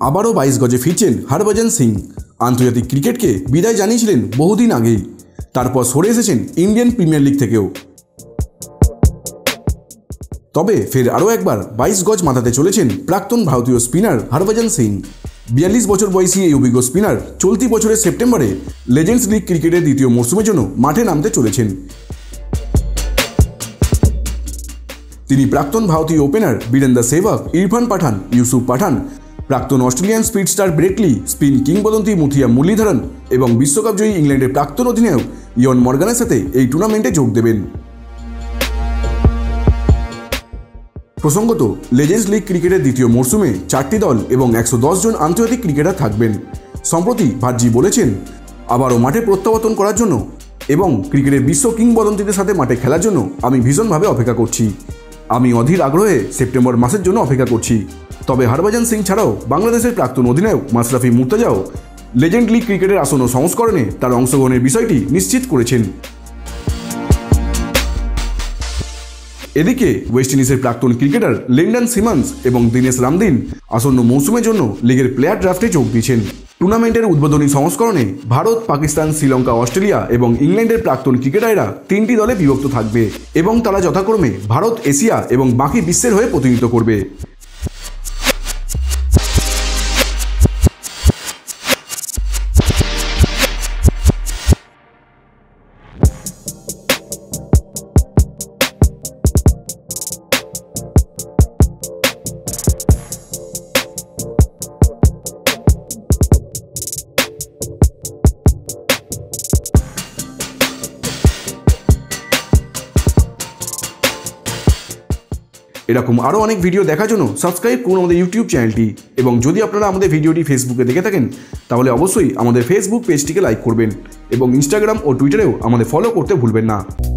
আবারও 22 গজে ফিরছেন হরভজন সিং। আন্তর্জাতিক ক্রিকেটকে বিদায় জানিয়েছিলেন বহুদিন আগেই, তারপর সরে এসেছেন ইন্ডিয়ান প্রিমিয়ার লিগ থেকেও। তবে ফের আরও একবার 22 গজ মাথাতে চলেছেন প্রাক্তন ভারতীয় স্পিনার হরভজন সিং। 42 বছর বয়সী এই অভিজ্ঞ স্পিনার চলতি বছরের সেপ্টেম্বরে লেজেন্ডস লিগ ক্রিকেটের দ্বিতীয় মরশুমের জন্য মাঠে নামতে চলেছেন। তিনি প্রাক্তন ভারতীয় ওপেনার বীরেন্দ্র সেহবাগ, ইরফান পাঠান, ইউসুফ পাঠান, প্রাক্তন Australian speed star Brett Lee, spin কিংবদন্তি মুথিয়া মুরলীধরন এবং বিশ্বকাপ জয়ী ইংল্যান্ডের প্রাক্তন অধিনায়ক ইয়ন মর্গানের সাথে এই টুর্নামেন্টে যোগ দেবেন। প্রসঙ্গত, লেজেন্ডস লিগ ক্রিকেটের দ্বিতীয় মরশুমে 4টি দল এবং 110 জন আন্তর্জাতিক ক্রিকেটার থাকবেন। সম্প্রতি ভার্জি বলেছেন, আবারও মাঠে প্রত্যাবর্তন করার জন্য এবং ক্রিকেটের বিশ্ব কিংবদন্তিদের সাথে মাঠে খেলার জন্য আমি ভীষণভাবে অপেক্ষা করছি। আমি অধীর আগ্রহে সেপ্টেম্বর মাসের জন্য অপেক্ষা করছি। তবে হরভজন সিং ছাড়াও বাংলাদেশের প্রাক্তন অধিনায়ক মাশরাফি মুর্তজাও লেজেন্ড লিগ ক্রিকেটের আসন্ন সংস্করণে তার অংশগ্রহণের বিষয়টি নিশ্চিত করেছেন। এদিকে ওয়েস্ট ইন্ডিজের প্রাক্তন ক্রিকেটার লিন্ডন সিমন্স এবং দীনেশ রামদিন আসন্ন মৌসুমের জন্য লিগের প্লেয়ার ড্রাফটে যোগ দিয়েছেন। টুর্নামেন্টের উদ্বোধনী সংস্করণে ভারত, পাকিস্তান, শ্রীলঙ্কা, অস্ট্রেলিয়া এবং ইংল্যান্ডের প্রাক্তন ক্রিকেটাররা 3টি দলে বিভক্ত থাকবে এবং তারা যথাক্রমে ভারত, এশিয়া এবং বাকি বিশ্বের হয়ে প্রতিনিধিত্ব করবে। এরকম আরও অনেক ভিডিও দেখার জন্য সাবস্ক্রাইব করুন আমাদের ইউটিউব চ্যানেলটি, এবং যদি আপনারা আমাদের ভিডিওটি ফেসবুকে দেখে থাকেন তাহলে অবশ্যই আমাদের ফেসবুক পেজটিকে লাইক করবেন এবং ইনস্টাগ্রাম ও টুইটারেও আমাদের ফলো করতে ভুলবেন না।